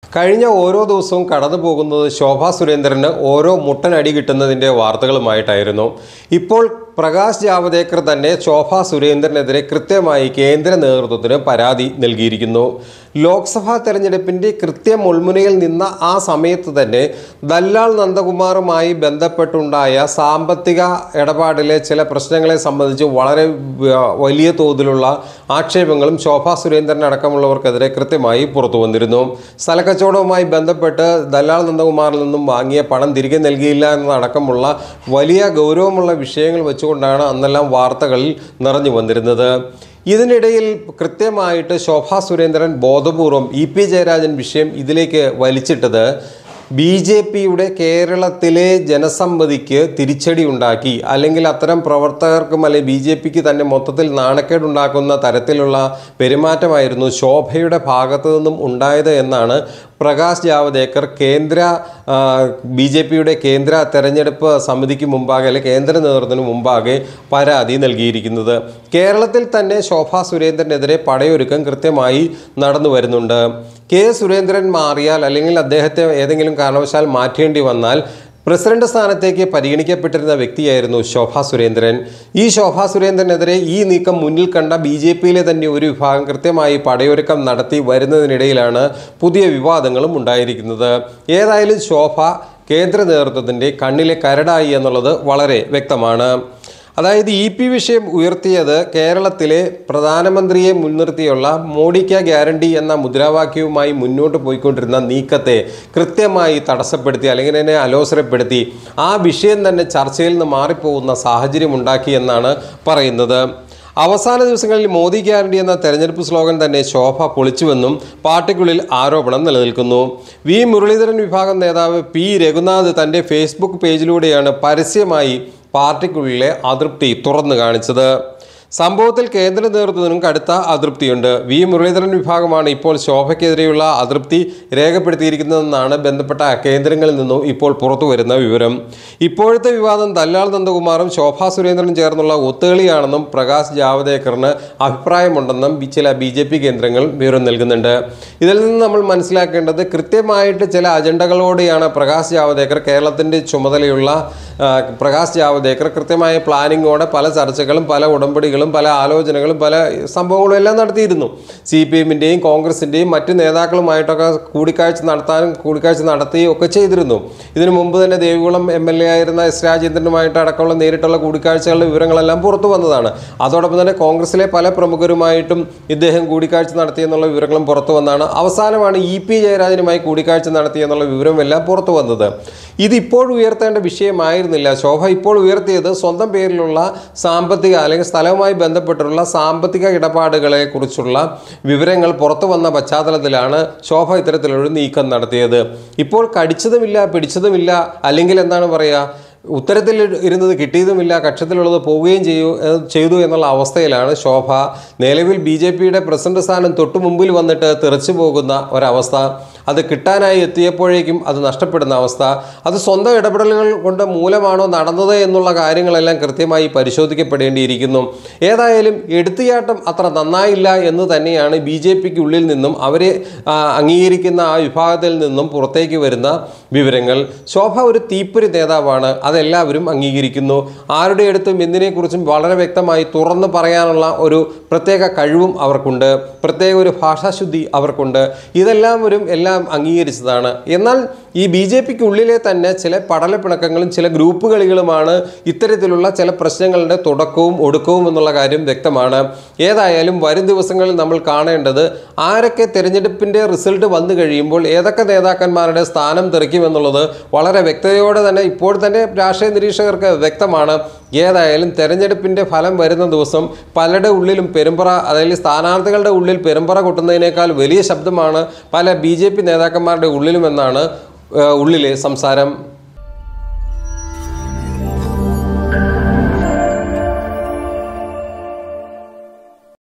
കഴിഞ്ഞ ഓരോ ദിവസവും കടന്നു പോകുന്നത് ശോഭാ സുരേന്ദ്രന് ഓരോ മുട്ടനടി കിട്ടുന്നതിൻ്റെ വാർത്തകളുമായിട്ടായിരുന്നു. ഇപ്പോൾ പ്രകാശ് ജാവദേക്കർ തന്നെ ശോഭാ സുരേന്ദ്രനെതിരെ കൃത്യമായി കേന്ദ്ര നേതൃത്വത്തിന് പരാതി നൽകിയിരിക്കുന്നു. ലോക്സഭാ തെരഞ്ഞെടുപ്പിൻ്റെ കൃത്യം മുൾമുനയിൽ നിന്ന ആ സമയത്ത് തന്നെ ദല്ലാൽ നന്ദകുമാറുമായി ബന്ധപ്പെട്ടുണ്ടായ സാമ്പത്തിക ഇടപാടിലെ ചില പ്രശ്നങ്ങളെ സംബന്ധിച്ച് വളരെ വലിയ തോതിലുള്ള ആക്ഷേപങ്ങളും ശോഭാ സുരേന്ദ്രൻ അടക്കമുള്ളവർക്കെതിരെ കൃത്യമായി പുറത്തു വന്നിരുന്നു. സ്ഥലക്കച്ചവടവുമായി ബന്ധപ്പെട്ട് ദല്ലാൽ നന്ദകുമാറിൽ നിന്നും വാങ്ങിയ പണം തിരികെ നൽകിയില്ല എന്നതടക്കമുള്ള വലിയ ഗൗരവമുള്ള വിഷയങ്ങൾ വെച്ചുകൊണ്ടാണ് അന്നെല്ലാം വാർത്തകളിൽ നിറഞ്ഞു വന്നിരുന്നത്. ഇതിനിടയിൽ കൃത്യമായിട്ട് ശോഭാ സുരേന്ദ്രൻ ബോധപൂർവം ഇ.പി. ജയരാജൻ വിഷയം ഇതിലേക്ക് വലിച്ചിട്ടത് BJPയുടെ കേരളത്തിലെ ജനസമ്മതിക്ക് തിരിച്ചടി ഉണ്ടാക്കി, അല്ലെങ്കിൽ അത്തരം പ്രവർത്തകർക്കും അല്ലെങ്കിൽ BJPക്ക് തന്നെ മൊത്തത്തിൽ നാണക്കേടുണ്ടാക്കുന്ന തരത്തിലുള്ള പെരുമാറ്റമായിരുന്നു ശോഭയുടെ ഭാഗത്തു നിന്നും ഉണ്ടായത് എന്നാണ് പ്രകാശ് ജാവദേക്കർ BJPയുടെ കേന്ദ്ര തെരഞ്ഞെടുപ്പ് സമിതിക്ക് മുമ്പാകെ അല്ലെങ്കിൽ കേന്ദ്ര നേതൃത്വത്തിന് മുമ്പാകെ പരാതി നൽകിയിരിക്കുന്നത്. കേരളത്തിൽ തന്നെ ശോഭാ സുരേന്ദ്രനെതിരെ പടയൊരുക്കം കൃത്യമായി നടന്നു വരുന്നുണ്ട്. കെ സുരേന്ദ്രൻ മാറിയാൽ അല്ലെങ്കിൽ അദ്ദേഹത്തെ ഏതെങ്കിലും കാരണവശാൽ മാറ്റേണ്ടി വന്നാൽ പ്രസിഡന്റ് സ്ഥാനത്തേക്ക് പരിഗണിക്കപ്പെട്ടിരുന്ന വ്യക്തിയായിരുന്നു ശോഭാ സുരേന്ദ്രൻ. ഈ ശോഭാ സുരേന്ദ്രനെതിരെ ഈ നീക്കം മുന്നിൽ കണ്ട BJPയിലെ തന്നെ ഒരു വിഭാഗം കൃത്യമായി പടയൊരുക്കം നടത്തി വരുന്നതിനിടയിലാണ് പുതിയ വിവാദങ്ങളും ഉണ്ടായിരിക്കുന്നത്. ഏതായാലും ശോഭ കേന്ദ്ര നേതൃത്വത്തിൻ്റെ കണ്ണിലെ കരടായി എന്നുള്ളത് വളരെ വ്യക്തമാണ്. അതായത് ഇ.പി. വിഷയം ഉയർത്തിയത് കേരളത്തിലെ പ്രധാനമന്ത്രിയെ മുൻനിർത്തിയുള്ള മോഡിക്ക ഗ്യാരണ്ടി എന്ന മുദ്രാവാക്യവുമായി മുന്നോട്ട് പോയിക്കൊണ്ടിരുന്ന നീക്കത്തെ കൃത്യമായി തടസ്സപ്പെടുത്തി അല്ലെങ്കിൽ അതിനെ അലോസരപ്പെടുത്തി ആ വിഷയം തന്നെ ചർച്ചയിൽ നിന്ന് മാറിപ്പോകുന്ന സാഹചര്യം ഉണ്ടാക്കി എന്നാണ് പറയുന്നത്. അവസാന ദിവസങ്ങളിൽ മോദി ഗ്യാരണ്ടി എന്ന തെരഞ്ഞെടുപ്പ് സ്ലോഗൻ തന്നെ ശോഭ പൊളിച്ചുവെന്നും പാർട്ടിക്കുള്ളിൽ ആരോപണം നിലനിൽക്കുന്നു. വി മുരളീധരൻ വിഭാഗം നേതാവ് പി രഘുനാഥ് തൻ്റെ ഫേസ്ബുക്ക് പേജിലൂടെയാണ് പരസ്യമായി പാർട്ടിക്കുള്ളിലെ അതൃപ്തി തുറന്നു കാണിച്ചത്. സംഭവത്തിൽ കേന്ദ്ര നേതൃത്വത്തിനും കടുത്ത അതൃപ്തിയുണ്ട്. വി മുരളീധരൻ വിഭാഗമാണ് ഇപ്പോൾ ശോഭയ്ക്കെതിരെയുള്ള അതൃപ്തി രേഖപ്പെടുത്തിയിരിക്കുന്നതെന്നാണ് ബന്ധപ്പെട്ട കേന്ദ്രങ്ങളിൽ നിന്നും ഇപ്പോൾ പുറത്തു വരുന്ന വിവരം. ഇപ്പോഴത്തെ വിവാദം ദല്ലാൽ നന്ദകുമാറും ശോഭാ സുരേന്ദ്രനും ചേർന്നുള്ള ഒത്തുകളിയാണെന്നും പ്രകാശ് ജാവദേക്കറിന് അഭിപ്രായമുണ്ടെന്നും ചില BJP കേന്ദ്രങ്ങൾ വിവരം നൽകുന്നുണ്ട്. ഇതിൽ നിന്ന് നമ്മൾ മനസ്സിലാക്കേണ്ടത് കൃത്യമായിട്ട് ചില അജണ്ടകളോടെയാണ് പ്രകാശ് ജാവദേക്കർ, കേരളത്തിൻ്റെ ചുമതലയുള്ള പ്രകാശ് ജാവദേക്കർ കൃത്യമായ പ്ലാനിങ്ങോടെ പല ചർച്ചകളും പല ഉടമ്പടികളും പല ആലോചനകളും പല സംഭവങ്ങളും എല്ലാം നടത്തിയിരുന്നു. CPMൻ്റെയും കോൺഗ്രസിൻ്റെയും മറ്റ് നേതാക്കളുമായിട്ടൊക്കെ കൂടിക്കാഴ്ച നടത്തുകയും ഒക്കെ ചെയ്തിരുന്നു. ഇതിനു മുമ്പ് തന്നെ ദേവികുളം MLA ആയിരുന്ന S. രാജേന്ദ്രനുമായിട്ട് അടക്കമുള്ള നേരിട്ടുള്ള കൂടിക്കാഴ്ചകളുടെ വിവരങ്ങളെല്ലാം പുറത്തു വന്നതാണ്. അതോടൊപ്പം തന്നെ കോൺഗ്രസിലെ പല പ്രമുഖരുമായിട്ടും ഇദ്ദേഹം കൂടിക്കാഴ്ച നടത്തിയെന്നുള്ള വിവരങ്ങളും പുറത്തു വന്നതാണ്. അവസാനമാണ് E.P. ജയരാജനുമായി കൂടിക്കാഴ്ച നടത്തിയെന്നുള്ള വിവരമെല്ലാം പുറത്തു വന്നത്. ഇതിപ്പോൾ ഉയർത്തേണ്ട വിഷയമായിരുന്നില്ല. ശോഭ ഇപ്പോൾ ഉയർത്തിയത് സ്വന്തം പേരിലുള്ള സാമ്പത്തിക അല്ലെങ്കിൽ സ്ഥലവുമായി ബന്ധപ്പെട്ടുള്ള സാമ്പത്തിക ഇടപാടുകളെ കുറിച്ചുള്ള വിവരങ്ങൾ പുറത്തു വന്ന പശ്ചാത്തലത്തിലാണ് ശോഭ ഇത്തരത്തിലൊരു നീക്കം നടത്തിയത്. ഇപ്പോൾ കടിച്ചതുമില്ല പിടിച്ചതുമില്ല, അല്ലെങ്കിൽ എന്താണ് പറയുക, ഉത്തരത്തിൽ ഇരുന്നത് കിട്ടിയതുമില്ല, കക്ഷത്തിലുള്ളത് പോവുകയും ചെയ്തു എന്നുള്ള അവസ്ഥയിലാണ് ശോഭ. നിലവിൽ BJPയുടെ പ്രസിഡന്റ് സ്ഥാനം തൊട്ടു മുമ്പിൽ വന്നിട്ട് തെറിച്ചു പോകുന്ന ഒരവസ്ഥ, അത് കിട്ടാനായി എത്തിയപ്പോഴേക്കും അത് നഷ്ടപ്പെടുന്ന അവസ്ഥ, അത് സ്വന്തം ഇടപെടലുകൾ കൊണ്ട് മൂലമാണോ നടന്നത് എന്നുള്ള കാര്യങ്ങളെല്ലാം കൃത്യമായി പരിശോധിക്കപ്പെടേണ്ടിയിരിക്കുന്നു. ഏതായാലും എടുത്തുചാട്ടം അത്ര നന്നായില്ല എന്ന് തന്നെയാണ് BJPക്കുള്ളിൽ നിന്നും അവരെ അംഗീകരിക്കുന്ന ആ വിഭാഗത്തിൽ നിന്നും പുറത്തേക്ക് വരുന്ന വിവരങ്ങൾ. ശോഭ ഒരു തീപ്പൊരി നേതാവാണ്, അതെല്ലാവരും അംഗീകരിക്കുന്നു. ആരുടെ അടുത്തും എന്തിനെക്കുറിച്ചും വളരെ വ്യക്തമായി തുറന്നു പറയാനുള്ള ഒരു പ്രത്യേക കഴിവും അവർക്കുണ്ട്, പ്രത്യേക ഒരു ഭാഷാശുദ്ധി അവർക്കുണ്ട്. എല്ലാം അംഗീകരിച്ചതാണ്. എന്നാൽ ഈ BJPക്കുള്ളിലെ തന്നെ ചില പടലപ്പിണക്കങ്ങളും ചില ഗ്രൂപ്പ് കളികളുമാണ് ഇത്തരത്തിലുള്ള ചില പ്രശ്നങ്ങളുടെ തുടക്കവും ഒടുക്കവും എന്നുള്ള കാര്യം വ്യക്തമാണ്. ഏതായാലും വരും ദിവസങ്ങളിൽ നമ്മൾ കാണേണ്ടത് ആരൊക്കെ തെരഞ്ഞെടുപ്പിൻ്റെ റിസൾട്ട് വന്നു കഴിയുമ്പോൾ ഏതൊക്കെ നേതാക്കന്മാരുടെ സ്ഥാനം തെറിക്കുമെന്നുള്ളത് വളരെ വ്യക്തതയോടെ തന്നെ ഇപ്പോൾ തന്നെ രാഷ്ട്രീയ നിരീക്ഷകർക്ക് വ്യക്തമാണ്. ഏതായാലും തെരഞ്ഞെടുപ്പിൻ്റെ ഫലം വരുന്ന ദിവസം പലരുടെ ഉള്ളിലും പെരുമ്പറ, അതായത് സ്ഥാനാർത്ഥികളുടെ ഉള്ളിൽ പെരുമ്പറ കൊട്ടുന്നതിനേക്കാൾ വലിയ ശബ്ദമാണ് പല BJP നേതാക്കന്മാരുടെ ഉള്ളിലുമെന്നാണ് ഉള്ളിലെ സംസാരം.